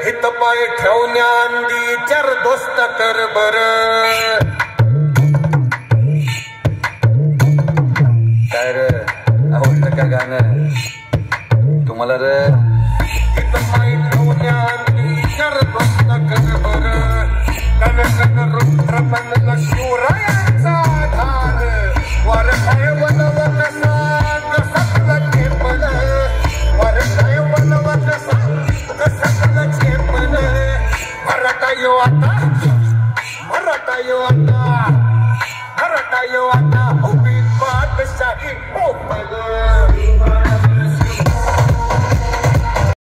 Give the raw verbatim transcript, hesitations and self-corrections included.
हित पाय ठेवण्यांदी चर दोस्त कर बर काय रे आवडलं का गाणं तुम्हाला रे हित पाय ठेवण्यांदी चर दोस्त कर बर कन कन रुद्र बनला शिवरायाचा धार वर काय वनवत सांग सकल चेपल वर काय वनवत सांग सकल चेपल मराठा यो आता मराठा यो आता मराठा यो आता उभी बादशाही पोपल